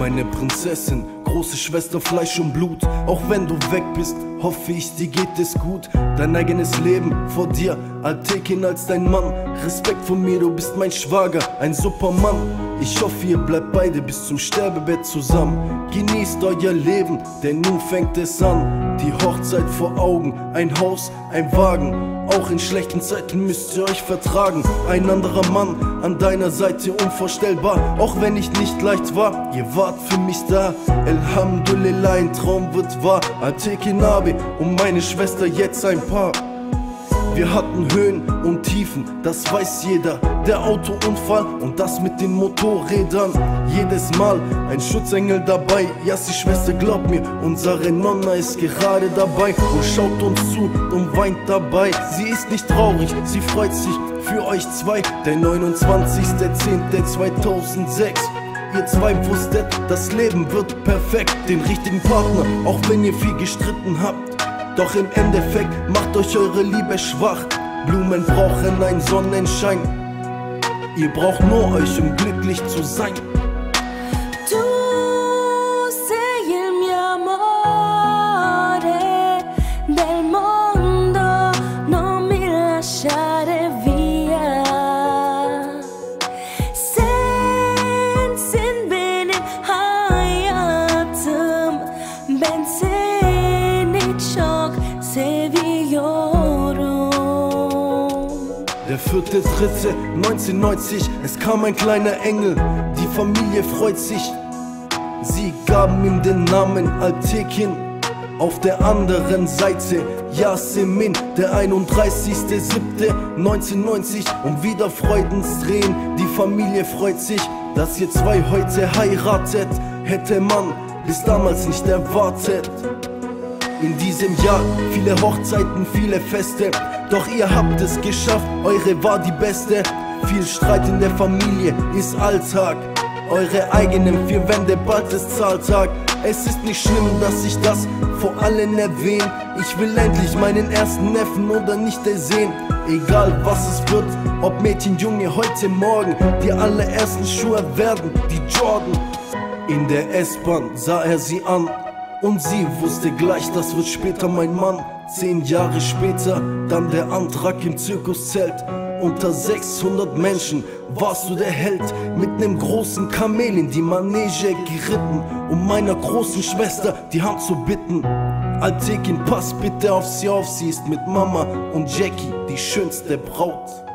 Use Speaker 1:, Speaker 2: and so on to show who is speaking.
Speaker 1: meine Prinzessin, große Schwester, Fleisch und Blut. Auch wenn du weg bist, hoffe ich, dir geht es gut. Dein eigenes Leben vor dir, Altekin als dein Mann. Respekt von mir, du bist mein Schwager, ein Supermann. Ich hoffe, ihr bleibt beide bis zum Sterbebett zusammen. Genießt euer Leben, denn nun fängt es an. Die Hochzeit vor Augen, ein Haus, ein Wagen. Auch in schlechten Zeiten müsst ihr euch vertragen. Ein anderer Mann an deiner Seite, unvorstellbar. Auch wenn ich nicht leicht war, ihr wart für mich da. Elhamdulillah, ein Traum wird wahr. Altekin Abi und meine Schwester jetzt ein Paar. Wir hatten Höhen und Tiefen, das weiß jeder. Der Autounfall und das mit den Motorrädern. Jedes Mal ein Schutzengel dabei. Yassi Schwester, glaub mir, unsere Nonna ist gerade dabei und schaut uns zu und weint dabei. Sie ist nicht traurig, sie freut sich für euch zwei. Der 29.10.2006. Ihr zwei wusstet, das Leben wird perfekt. Den richtigen Partner, auch wenn ihr viel gestritten habt. Doch im Endeffekt macht euch eure Liebe schwach. Blumen brauchen einen Sonnenschein. Ihr braucht nur euch, um glücklich zu sein.
Speaker 2: Tu sei il mio amore del mondo, non mi lasciare via. Sensin benim hayatım, ben seni çok seviyorum.
Speaker 1: Der 4.3.1990, es kam ein kleiner Engel, die Familie freut sich. Sie gaben ihm den Namen Altekin. Auf der anderen Seite Yasemin, der 31.07.1990 und wieder Freudenstränen. Die Familie freut sich, dass ihr zwei heute heiratet. Hätte man bis damals nicht erwartet. In diesem Jahr viele Hochzeiten, viele Feste. Doch ihr habt es geschafft, eure war die beste. Viel Streit in der Familie ist Alltag. Eure eigenen vier Wände, bald ist Zahltag. Es ist nicht schlimm, dass ich das vor allen erwähne. Ich will endlich meinen ersten Neffen oder Nichte sehen. Egal was es wird, ob Mädchen, Junge, heute Morgen. Die allerersten Schuhe werden die Jordan. In der S-Bahn sah er sie an und sie wusste gleich, das wird später mein Mann. 10 Jahre später, dann der Antrag im Zirkuszelt. Unter 600 Menschen warst du der Held. Mit nem großen Kamel in die Manege geritten, um meiner großen Schwester die Hand zu bitten. Altekin, pass bitte auf, sie ist mit Mama und Jackie die schönste Braut.